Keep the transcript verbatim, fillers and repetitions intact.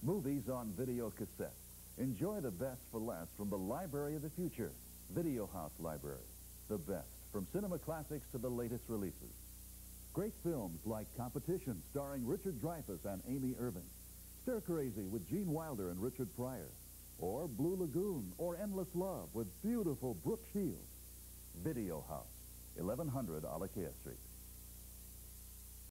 Movies on video cassette. Enjoy the best for less from the Library of the Future. Video House Library. The best, from cinema classics to the latest releases. Great films like Competition, starring Richard Dreyfuss and Amy Irving. Stir Crazy with Gene Wilder and Richard Pryor. Or Blue Lagoon or Endless Love with beautiful Brooke Shields. Video House, eleven hundred Alakea Street.